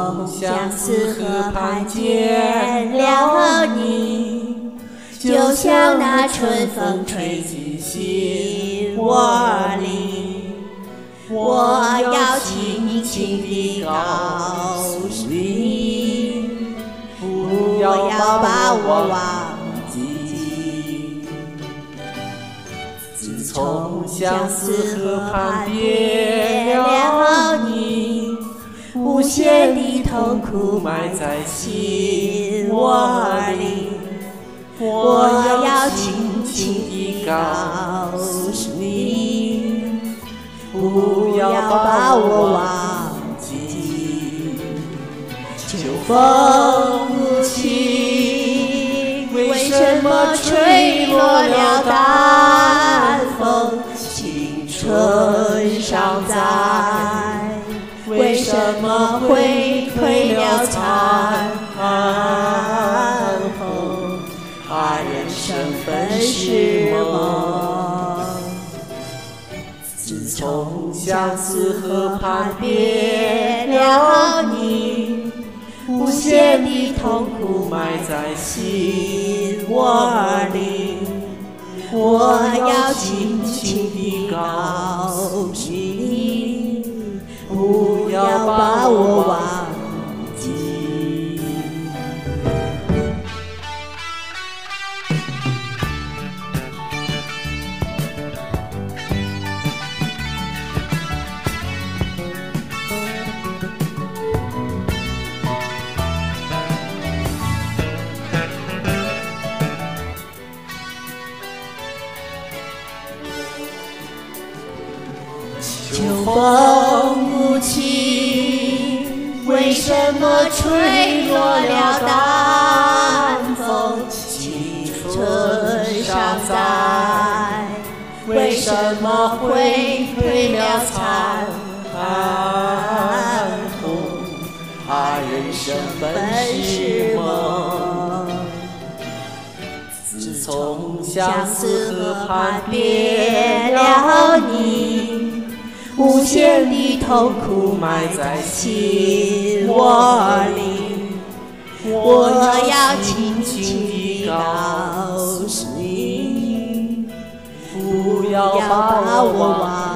从相思河畔见了你，就像那春风吹进心窝里。我要轻轻地告诉你，不要把我忘记。自从相思河畔别了你，无限的痛苦埋在心窝里。我要轻轻地告诉你，不要把我忘记。秋风无情，为什么吹落了淡风？青春尚在，为什么会褪了残红？人生本是梦。自从相思河畔别了你，无限的痛苦埋在心窝里。我要轻轻地告诉你，不要把我忘记。秋风无情，为什么吹落了淡风？青春尚在，为什么会褪了残红？人生本是梦。自从相思河畔别了你，无限的痛苦埋在心窝里。我要轻轻地告诉你，不要把我忘记。